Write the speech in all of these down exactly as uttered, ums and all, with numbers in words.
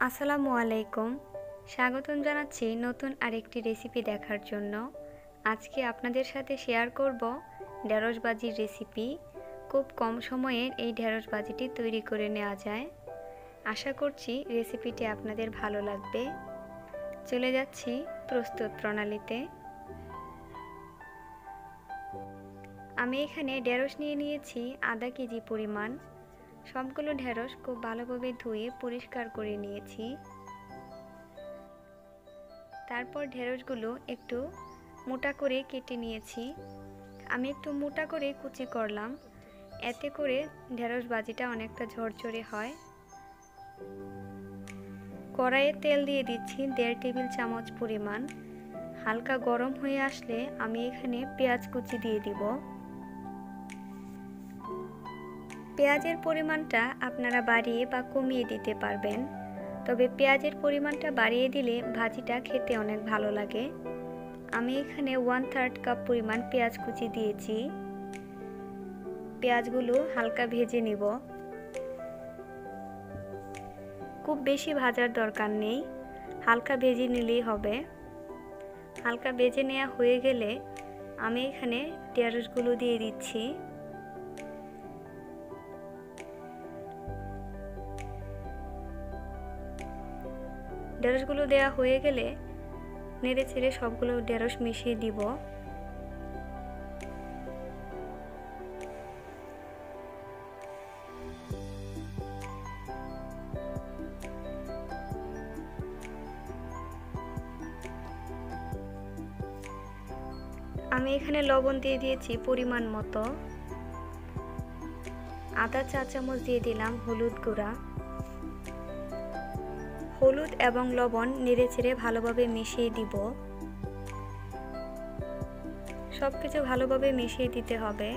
আসসালামু আলাইকুম। স্বাগতম জানাচ্ছি নতুন আরেকটি রেসিপি দেখার জন্য। আজকে আপনাদের সাথে শেয়ার করব ঢেঁড়স ভাজির রেসিপি। খুব কম সময়ে এই ঢেঁড়স ভাজিটি তৈরি করে নেওয়া যায়। আশা করছি রেসিপিটি আপনাদের ভালো লাগবে। চলে যাচ্ছি প্রস্তুত প্রণালীতে। আমি এখানে ঢেঁড়স নিয়ে নিয়েছি আধা কেজি পরিমাণ। সবগুলো ঢেঁড়স খুব ভালোভাবে ধুয়ে পরিষ্কার করে নিয়েছি। তারপর ঢেঁড়সগুলো একটু মোটা করে কেটে নিয়েছি। আমি একটু মোটা করে কুচি করলাম, এতে করে ঢেঁড়স ভাজিটা অনেকটা ঝরঝরে হয়। কড়াইয়ে তেল দিয়ে দিচ্ছি দেড় টেবিল চামচ পরিমাণ। হালকা গরম হয়ে আসলে আমি এখানে পেঁয়াজ কুচি দিয়ে দিব। পেঁয়াজের পরিমাণটা আপনারা বাড়িয়ে বা কমিয়ে দিতে পারবেন, তবে পেঁয়াজের পরিমাণটা বাড়িয়ে দিলে ভাজিটা খেতে অনেক ভালো লাগে। আমি এখানে ওয়ান থার্ড কাপ পরিমাণ পেঁয়াজ কুচি দিয়েছি। পেঁয়াজগুলো হালকা ভেজে নিব। খুব বেশি ভাজার দরকার নেই, হালকা ভেজে নিলেই হবে। হালকা ভেজে নেওয়া হয়ে গেলে আমি এখানে ঢেঁড়সগুলো দিয়ে দিচ্ছি। ঢেঁড়সগুলো দেওয়া হয়ে গেলে নেড়ে চেড়ে সবগুলো ঢেঁড়স মিশিয়ে দিব। আমি এখানে লবণ দিয়ে দিয়েছি পরিমাণ মতো। আধা চা চামচ দিয়ে দিলাম হলুদ গুঁড়া। হলুদ এবং লবণ নেড়ে চেড়ে ভালোভাবে মিশিয়ে দিব। সবকিছু ভালোভাবে মিশিয়ে দিতে হবে।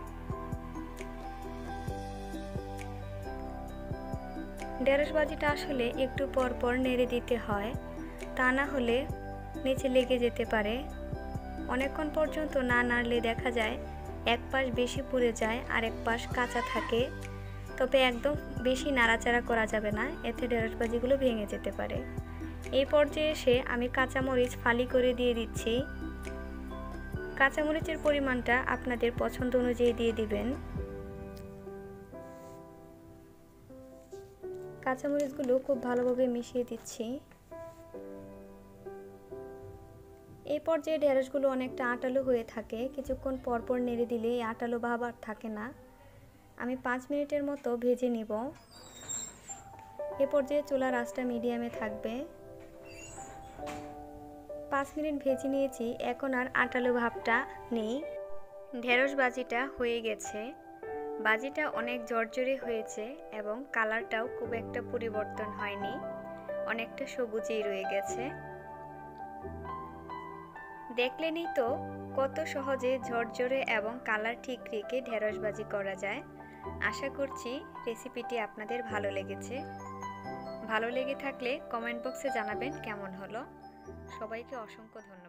ঢেঁড়স ভাজিটা আসলে একটু পর পর নেড়ে দিতে হয়, তা না হলে নিচে লেগে যেতে পারে। অনেকক্ষণ পর্যন্ত না নাড়লে দেখা যায় এক পাশ বেশি পুড়ে যায় আর এক পাশ কাঁচা থাকে। তবে একদম বেশি নাড়াচাড়া করা যাবে না, এতে ঢেঁড়স ভাজিগুলো ভেঙে যেতে পারে। এই পর্যায়ে এসে আমি কাঁচামরিচ ফালি করে দিয়ে দিচ্ছি। কাঁচামরিচের পরিমাণটা আপনাদের পছন্দ অনুযায়ী দিয়ে দিবেন। কাঁচামরিচগুলো খুব ভালোভাবে মিশিয়ে দিচ্ছি। এই পর্যায়ে ঢেঁড়সগুলো অনেকটা আটালো হয়ে থাকে, কিছুক্ষণ পরপর নেড়ে দিলে এই আটালো ভাব আর থাকে না। আমি পাঁচ মিনিটের মতো ভেজে নিব। এ পর্যায়ে চুলার আঁচটা মিডিয়ামে থাকবে। পাঁচ মিনিট ভেজে নিয়েছি, এখন আর আটালো ভাবটা নেই। ঢেঁড়স ভাজিটা হয়ে গেছে। ভাজিটা অনেক ঝরঝরে হয়েছে এবং কালারটাও খুব একটা পরিবর্তন হয়নি, অনেকটা সবুজেই রয়ে গেছে। দেখলেনই তো কত সহজে ঝরঝরে এবং কালার ঠিক রেখে ঢেঁড়স ভাজি করা যায়। আশা করছি রেসিপিটি আপনাদের ভালো লেগেছে। ভালো লেগে থাকলে কমেন্ট বক্সে জানাবেন কেমন হলো। সবাইকে অসংখ্য ধন্যবাদ।